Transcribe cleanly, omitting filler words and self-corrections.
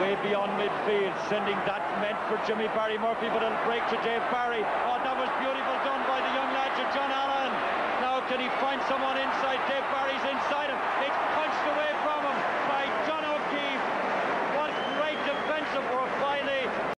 way beyond midfield, sending that meant for Jimmy Barry Murphy, but it'll break to Dave Barry. Oh, that was beautiful done by the young lad, John Allen. Now can he find someone inside? Dave Barry's inside him.